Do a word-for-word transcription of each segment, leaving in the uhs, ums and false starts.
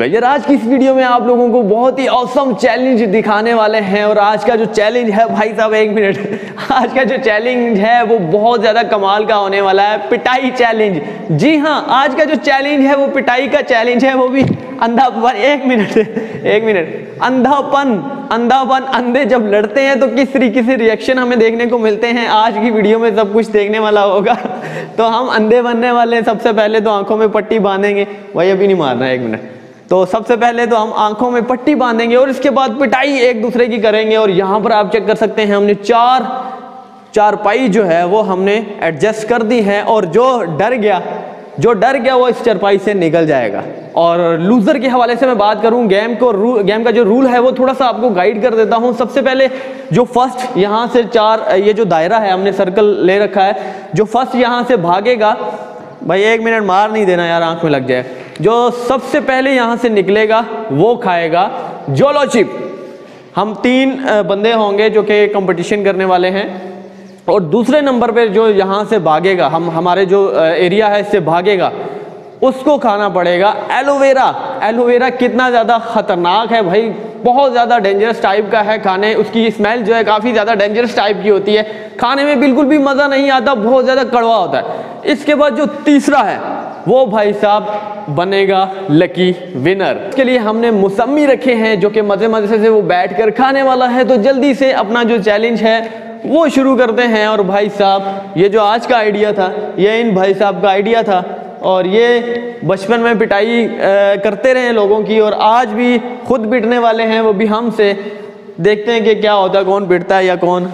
यार आज की इस वीडियो में आप लोगों को बहुत ही ऑसम चैलेंज दिखाने वाले हैं। और आज का जो चैलेंज है भाई साहब, एक मिनट, आज का जो चैलेंज है वो बहुत ज़्यादा कमाल का होने वाला है, पिटाई चैलेंज। जी हाँ, आज का जो चैलेंज है वो पिटाई का चैलेंज है, वो भी अंधापन। एक मिनट एक मिनट अंधापन अंधापन अंधे जब लड़ते हैं तो किस तरीके से रिएक्शन हमें देखने को मिलते हैं, आज की वीडियो में सब कुछ देखने वाला होगा। तो हम अंधे बनने वाले हैं। सबसे पहले तो आंखों में पट्टी बांधेंगे, भाई अभी नहीं मारना है, एक मिनट। तो सबसे पहले तो हम आंखों में पट्टी बांधेंगे और इसके बाद पिटाई एक दूसरे की करेंगे। और यहाँ पर आप चेक कर सकते हैं, हमने चार चारपाई जो है वो हमने एडजस्ट कर दी है। और जो डर गया जो डर गया वो इस चारपाई से निकल जाएगा। और लूजर के हवाले से मैं बात करूं, गेम को गेम का जो रूल है वो थोड़ा सा आपको गाइड कर देता हूं। सबसे पहले जो फर्स्ट यहाँ से चार, ये जो दायरा है हमने सर्कल ले रखा है, जो फर्स्ट यहाँ से भागेगा, भाई एक मिनट मार नहीं देना यार, आंख में लग जाए। जो सबसे पहले यहाँ से निकलेगा वो खाएगा जोलो चिप। हम तीन बंदे होंगे जो कि कंपटीशन करने वाले हैं। और दूसरे नंबर पे जो यहाँ से भागेगा, हम हमारे जो एरिया है इससे भागेगा, उसको खाना पड़ेगा एलोवेरा। एलोवेरा कितना ज़्यादा ख़तरनाक है भाई, बहुत ज़्यादा डेंजरस टाइप का है खाने। उसकी स्मेल जो है काफ़ी ज़्यादा डेंजरस टाइप की होती है, खाने में बिल्कुल भी मज़ा नहीं आता, बहुत ज़्यादा कड़वा होता है। इसके बाद जो तीसरा है वो भाई साहब बनेगा लकी विनर। इसके लिए हमने मौसमी रखे हैं जो कि मज़े मज़े से वो बैठ कर खाने वाला है। तो जल्दी से अपना जो चैलेंज है वो शुरू करते हैं। और भाई साहब ये जो आज का आइडिया था ये इन भाई साहब का आइडिया था, और ये बचपन में पिटाई करते रहे लोगों की, और आज भी खुद पिटने वाले हैं, वो भी हमसे। देखते हैं कि क्या होता है, कौन पिटता है या कौन।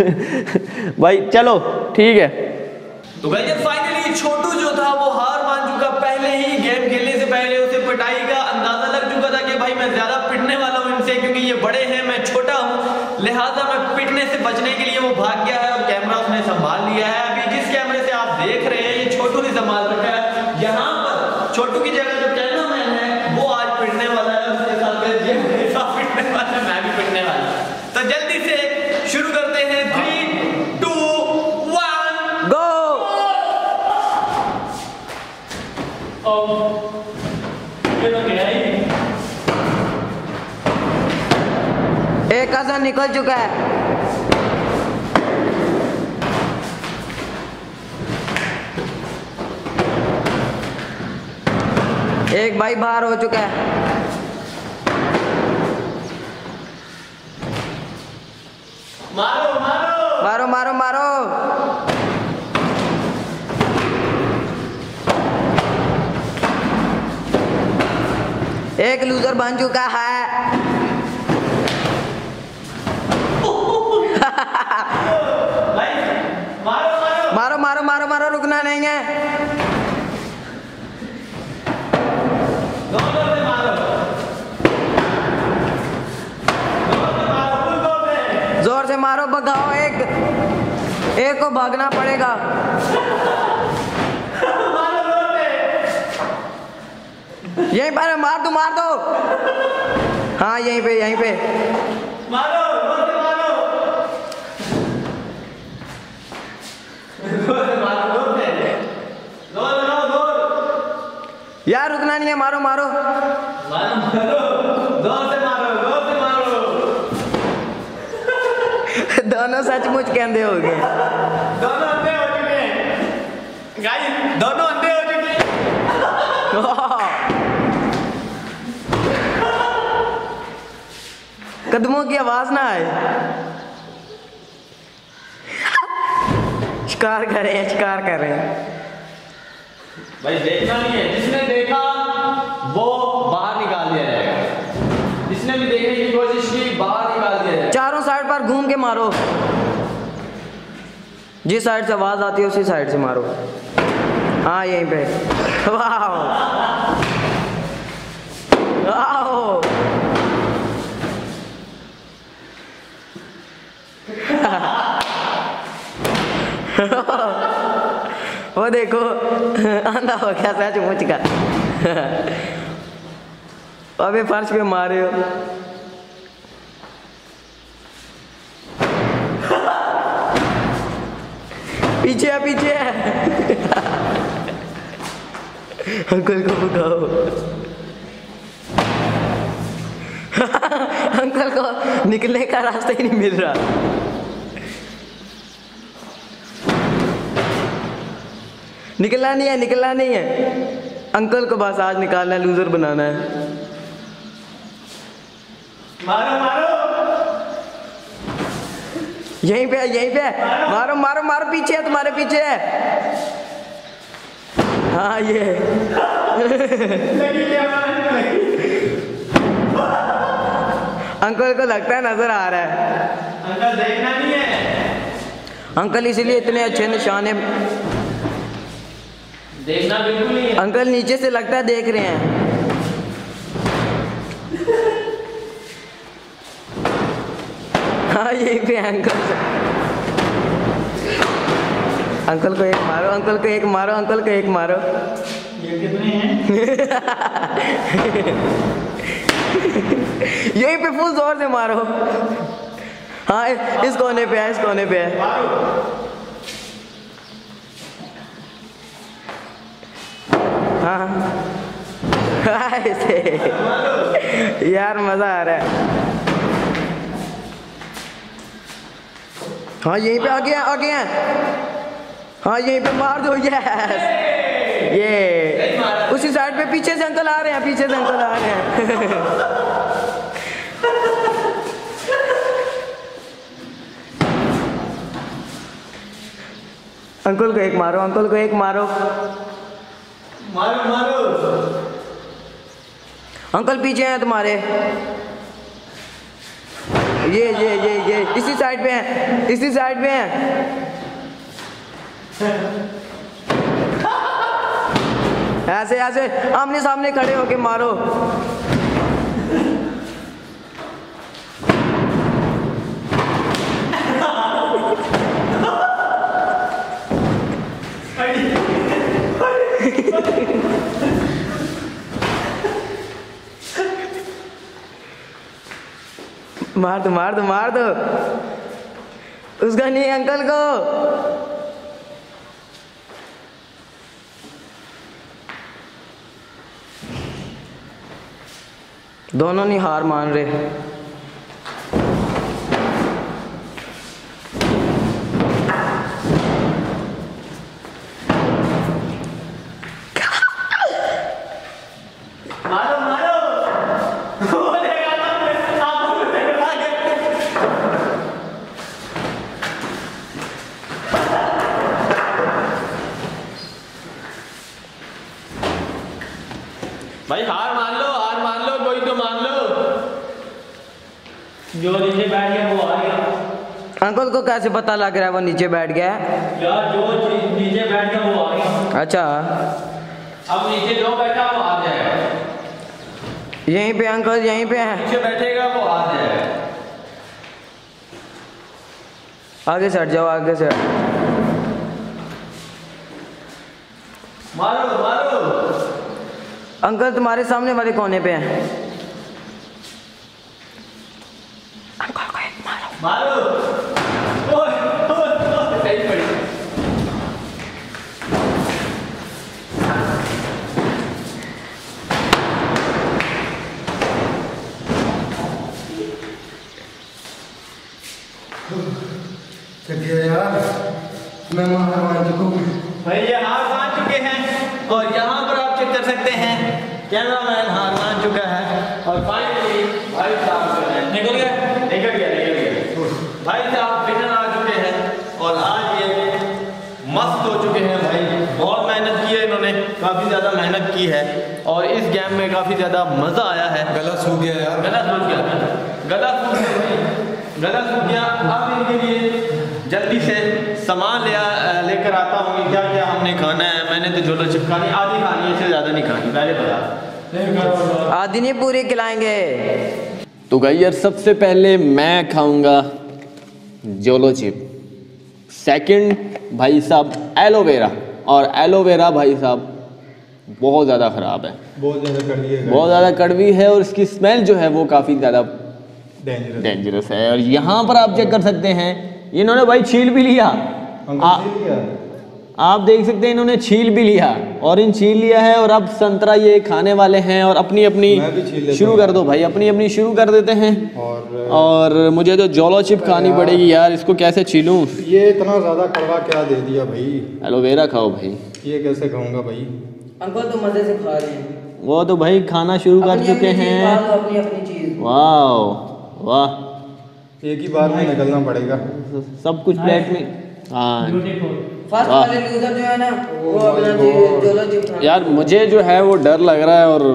भाई चलो ठीक है। तो भाई फाइनली छोटू जो था वो हार मान चुका। पहले ही गेम खेलने से पहले उसे पिटाई का अंदाजा लग चुका था कि भाई मैं ज्यादा पिटने वाला हूँ इनसे, क्योंकि ये बड़े हैं मैं छोटा हूँ, लिहाजा मैं पिटने से बचने के लिए वो भाग गया है। और कैमरा उसने संभाल लिया है। अभी जिस कैमरे से आप देख रहे हैं ये छोटू ने संभाल रखा है। यहाँ पर छोटू की जगह जो कैमरामैन है वो आज पिटने वाला है, उसके साथ पिटने वाला है, मैं भी पिटने वाला। तो जल्दी से शुरू करते हैं। Three two one go. एक कज़न निकल चुका है। एक भाई बाहर हो चुका है। मारो मारो मारो मारो मारो। एक लूजर बन चुका है। मारो मारो मारो मारो मारो मारो, रुकना नहीं है। जोर से मारो, भगाओ। एक एक को भागना पड़ेगा। यहीं पर मार दो मार दो। हाँ यहीं पे यहीं पे मारो मारो यार, रुकना नहीं है, मारो मारो मारो मारो, जोर से मारो, जोर से मारो। दोनों सचमुच के अंधे हो गए। दोनों अंधे हो चुके हैं गाइस, दोनों अंधे हो चुके हैं। कदमों की आवाज ना आए। शिकार कर रहे हैं, शिकार कर रहे हैं। भाई देखना नहीं है, जिसने देखा वो बाहर निकाल दिया जाएगा। जिसने भी देखने की कोशिश की बाहर निकाल दिया जाएगा। चारों साइड पर घूम के मारो, जिस साइड से आवाज आती है उसी साइड से मारो। हाँ यहीं पे। वाह वाह। वो देखो आंधा हो गया सचमुच का। अबे फर्श पे मारे हो। पीछे है पीछे है। अंकल को बुलाओ। अंकल को निकलने का रास्ता ही नहीं मिल रहा। निकलना नहीं है, निकलना नहीं है। अंकल को बस आज निकालना है, लूजर बनाना है। मारो मारो, यहीं पे है, यहीं पे है। मारो मारो मारो, पीछे है, तुम्हारे पीछे है। हाँ ये अंकल को लगता है नजर आ रहा है। अंकल देखना नहीं है। अंकल इसीलिए इतने अच्छे निशाने, देखना बिल्कुल नहीं है। अंकल नीचे से लगता है देख रहे हैं। हाँ यहीं पे है अंकल। अंकल को एक मारो, अंकल को एक मारो, अंकल को एक मारो। ये कितने हैं? यहीं पे फुल जोर से मारो। हाँ इस कोने पे है, इस कोने पे है। हाँ ऐसे यार मजा आ रहा है। हाँ यहीं पे आगे हैं, आगे हैं। हाँ यहीं पे मार दो। यस ये उसी साइड पे, पीछे से अंकल आ रहे हैं, पीछे से अंकल आ रहे हैं। अंकल को एक मारो, अंकल को एक मारो। मारो मारो। अंकल पीछे हैं तुम्हारे। ये ये ये ये इसी साइड पे हैं, इसी साइड पे हैं। ऐसे ऐसे आमने सामने खड़े होके मारो। मार दो मार दो मार दो, उसका नहीं, अंकल को। दोनों नहीं हार मान रहे। मारो मारो। भाई हार मान लो, हार मान लो, कोई तो मान लो। जो नीचे बैठ गया वो आ गया। अंकल को कैसे पता लग रहा है वो नीचे बैठ गया है? यार जो नीचे बैठ गया वो आ गया। अच्छा अब नीचे जो बैठा वो आ जाएगा। यहीं पे अंकल, यहीं पे है। नीचे बैठेगा वो आ जाएगा। आगे से हट जाओ, आगे से। मारो मारो। अंकल तुम्हारे सामने वाले कोने पे हैं। अंकल को एक मारो। मारो। ओए ओए ओए, सही पड़ी। चलिए यार, मैं हार मान चुका हूँ। भाई ये हार मान चुके हैं और यहाँ पर आप चेक कर सकते हैं कैमरामैन हार मान चुका है। और फाइनली भाई साहब जो है निकल गया, निकल गया, निकल गया। भाई साहब विनर आ चुके हैं और आज ये मस्त हो चुके हैं। भाई बहुत मेहनत की है इन्होंने, काफ़ी ज़्यादा मेहनत की है और इस गेम में काफ़ी ज़्यादा मज़ा आया है। गला सूख गया यार, गला सूख गया, गला सूख गया भाई, गला सूख गया। अब इनके लिए जल्दी से सामान ले लेकर आता हूँ कि क्या क्या हमने खाना है। मैंने तो जोलो चिप खानी, आधी खानी है, इससे ज़्यादा नहीं खानी, पहले बता। आधी नहीं पूरी खिलाएंगे। तो गाइस यार सबसे पहले मैं खाऊंगा जोलो चिप, सेकंड भाई साहब एलोवेरा, और एलोवेरा भाई साहब बहुत ज़्यादा ख़राब है, बहुत ज़्यादा कड़वी है, बहुत ज़्यादा कड़वी है और इसकी स्मेल जो है वो काफ़ी ज़्यादा डेंजरस डेंजरस है। और यहाँ पर आप चेक कर सकते हैं इन्होंने भाई छील भी लिया। आ, आप देख सकते हैं इन्होंने छील भी लिया, ऑरेंज छील लिया है और अब संतरा ये खाने वाले हैं। और अपनी अपनी मैं भी छील लेता शुरू हूँ। कर दो भाई, अपनी अपनी शुरू कर देते हैं। और और मुझे तो जोलो चिप खानी पड़ेगी यार, इसको कैसे छीलूं? ये इतना ज़्यादा कड़वा क्या दे दिया भाई, एलोवेरा खाओ भाई। ये कैसे खाऊंगा भाई? अंकल तो मजे से खा रहे हैं। वो तो भाई खाना शुरू कर अपनी चुके अपनी चीज़ हैं। खा लो, अपनी अपनी चीज। वाह वाह, एक ही बार में निकलना पड़ेगा। सब कुछ प्लेट में। हाँ फर्स्ट वाह। वाले लूजर जो है ना वो अपना जी- जोलो चिप खाना। यार मुझे जो है वो डर लग रहा है और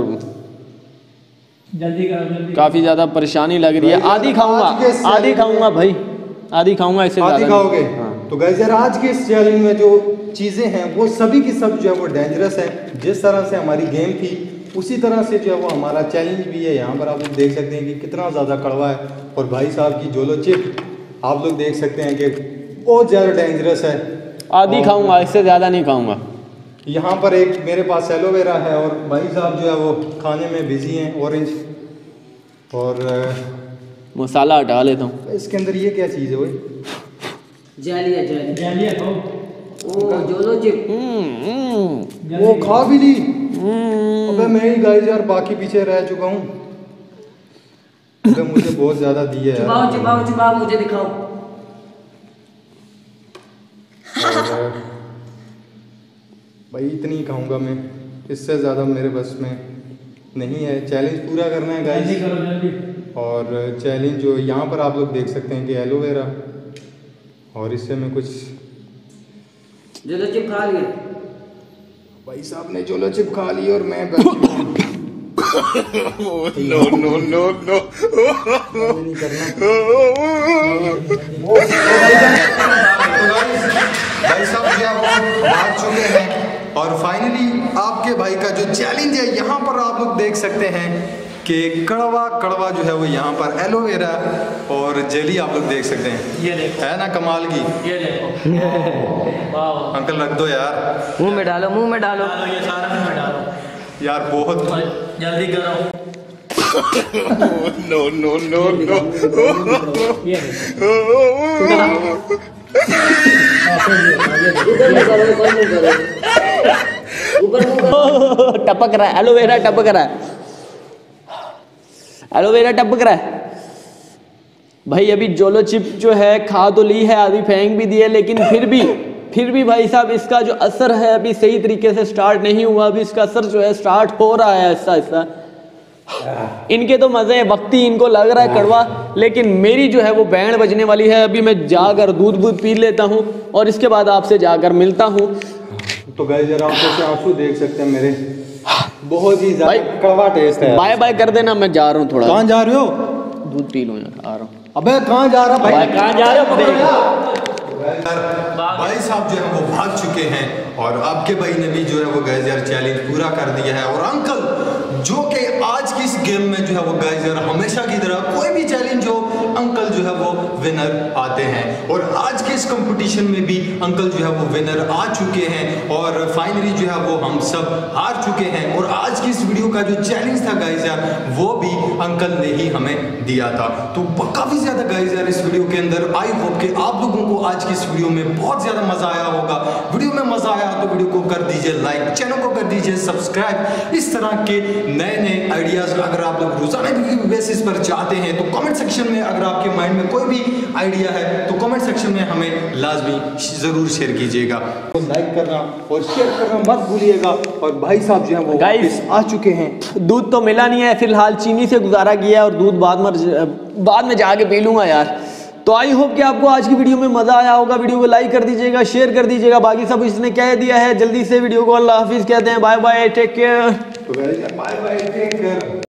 जल्दी करो जल्दी। काफ़ी ज़्यादा परेशानी लग रही है। भाई, आधी आज के खाऊंगा, इस आधी challenge खाऊंगा भाई, आधी खाऊंगा, इससे आधी ज़्यादा खाओगे? नहीं। हाँ। तो गाइस यार आज के इस चैलेंज में जो चीज़ें हैं वो सभी की सब जो है वो डेंजरस है। जिस तरह से हमारी गेम थी उसी तरह से जो है वो हमारा चैलेंज भी है। यहाँ पर आप लोग देख सकते हैं कि कितना ज़्यादा कड़वा है। और भाई साहब की जोलो चिप आप लोग देख सकते हैं कि बहुत ज़्यादा डेंजरस है। आधी और खाऊंगा, इससे ज़्यादा नहीं खाऊंगा। यहाँ पर एक मेरे पास एलोवेरा है और भाई साहब जो है वो खाने में बिजी हैं ऑरेंज। और अ, मसाला हटा लेता हूँ। इसके अंदर ये क्या चीज़ है भाई? जेली है जेली। जल्दी खाओ। ओ जोलो चिप। हम्म, हम्म, वो खा भी ली। हम्म। अबे मैं ही गाइस यार बाकी पीछे रह चुका हूँ। अबे मुझे बहुत ज़्यादा दी है चिपाओ यार। चिपाओ चिपाओ, मुझे दिखाओ। और भाई इतनी ही खाऊंगा मैं, इससे ज़्यादा मेरे बस में नहीं है। चैलेंज पूरा करना है जल्दी गाइस। करो जल्दी। और चैलेंज जो यहाँ पर आप लोग देख सकते हैं कि एलोवेरा, और इससे मैं कुछ जोलो चिप खा लिया। भाई साहब ने जोलो चिप खा ली और मैं बच चुका हूँ। no, no, no, no. नहीं करना। भाई साहब जो है वो भाग चुके हैं और फाइनली आपके भाई का जो चैलेंज है यहाँ पर आप लोग देख सकते हैं कि कड़वा कड़वा जो है वो यहाँ पर एलोवेरा और जेली आप लोग देख सकते हैं। ये देखो, है ना कमाल की? ये देखो। वाह। अंकल रख दो यार। मुंह में डालो, मुंह में डालो। डालो ये सारा मुंह में डालो। यार बहुत जल्दी करो। no, no, no, no. ये देखो। ऊपर मुंह करो, ऊपर मुंह करो। ऊपर मुंह करो। टपक रहा है, एलोवेरा टपक रहा है, एलोवेरा टपक रहा है भाई। अभी जोलो चिप जो है खा तो ली है, आधी फेंक भी दी है, लेकिन फिर भी फिर भी भाई साहब इसका जो असर है अभी सही तरीके से स्टार्ट नहीं हुआ। अभी इसका असर जो है स्टार्ट हो रहा है ऐसा ऐसा। इनके तो मजे हैं, वक्ती इनको लग रहा है कड़वा, लेकिन मेरी जो है वो बैंड बजने वाली है। अभी मैं जाकर दूध दूध पी लेता हूँ और इसके बाद आपसे जाकर मिलता हूँ। तो गाइस यार आप जैसे आंसू देख सकते हैं मेरे, बहुत ही ज्यादा कड़वा टेस्ट है। बाय बाय कर देना, मैं जा रहा हूँ थोड़ा कहाँ जा रहे हो? दूध पी लूँ यार, आ रहा हूँ। अबे कहाँ जा रहा भाई? कहाँ जा रहे हो? भाई साहब जो है वो भाग चुके हैं और आपके भाई ने भी जो है वो गाइस यार चैलेंज पूरा कर दिया है। और अंकल जो कि आज की इस गेम में जो है वो गाइस यार हमेशा की तरह कोई भी चैलेंज हो अंकल जो है वो विनर आते हैं। और आज के इस कंपटीशन में भी अंकल जो है वो विनर आ चुके हैं और फाइनली जो है वो हम सब हार चुके हैं। और आज की इस वीडियो का जो चैलेंज था गाइस यार वो भी अंकल ने ही हमें दिया था। तो काफी ज्यादा गाइस यार इस वीडियो के अंदर आई होप कि आप लोगों को आज की इस वीडियो में बहुत ज्यादा मजा आया होगा। वीडियो में मजा आया तो वीडियो को कर दीजिए लाइक, चैनल को कर दीजिए सब्सक्राइब। इस तरह के नए नए आइडियाज अगर आप लोग रोजाना की बेसिस पर चाहते हैं तो कमेंट सेक्शन में अगर आपके माइंड में कोई भी आइडिया है तो कमेंट सेक्शन में हमें लाजमी जरूर शेयर कीजिएगा। तो लाइक करना और शेयर करना मत भूलिएगा। और भाई साहब जो है वो वापस आ चुके हैं। दूध तो मिला नहीं है, फिलहाल चीनी से गुजारा किया और दूध बाद में बाद में जाके पी लूंगा यार। तो आई होप कि आपको आज की वीडियो में मजा आया होगा। वीडियो को लाइक कर दीजिएगा, शेयर कर दीजिएगा। बाकी सब इसने कह दिया है, जल्दी से वीडियो को अल्लाह हाफिज कहते हैं। Bye bye, take care. तो बाय बाय, टेक केयर।